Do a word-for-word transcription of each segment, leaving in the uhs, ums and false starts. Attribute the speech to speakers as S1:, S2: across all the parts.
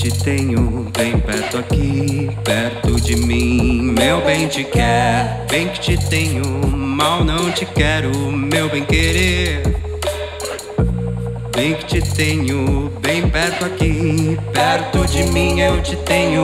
S1: te tenho bem perto aqui, perto de mim. Meu bem te quer, bem que te tenho, mal não te quero, meu bem querer. Bem que te tenho bem perto aqui, perto de mim eu te tenho.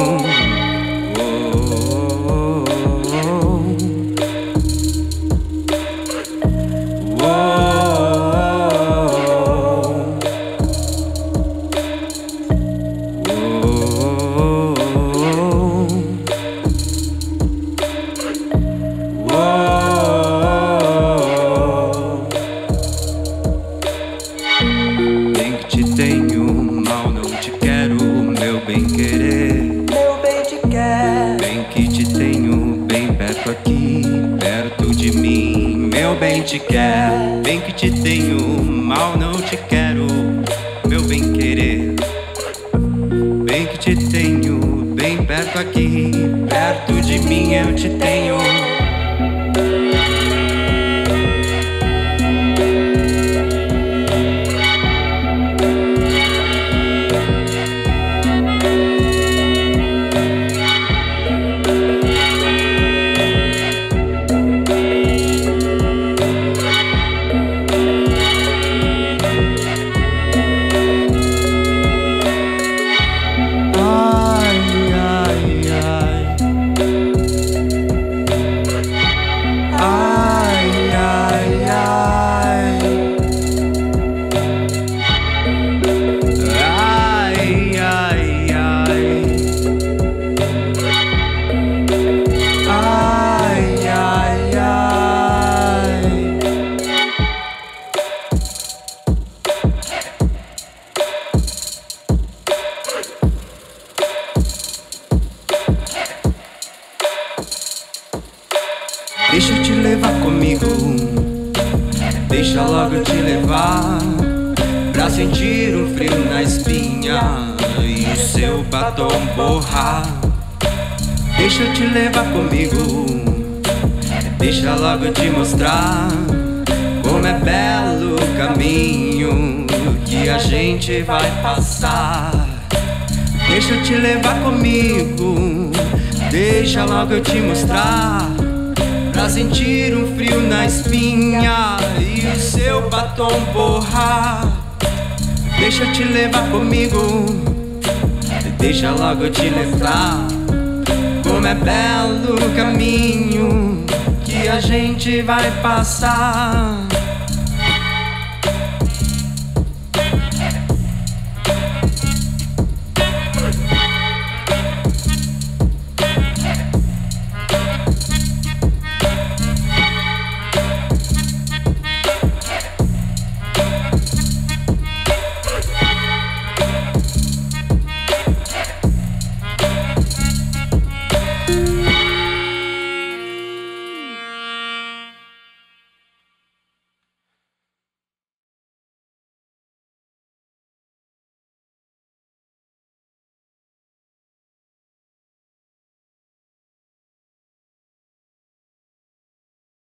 S1: Te quer, bem que te tenho, mal não te quero, meu bem querer. Bem que te tenho, bem perto aqui, perto de mim eu te tenho. Deixa eu te levar comigo, deixa logo eu te levar, pra sentir o frio na espinha e o seu batom borrar. Deixa eu te levar comigo, deixa logo eu te mostrar como é belo o caminho que a gente vai passar. Deixa eu te levar comigo, deixa logo eu te mostrar, pra sentir um frio na espinha e o seu batom borrar. Deixa eu te levar comigo, deixa logo eu te levar, como é belo o caminho que a gente vai passar.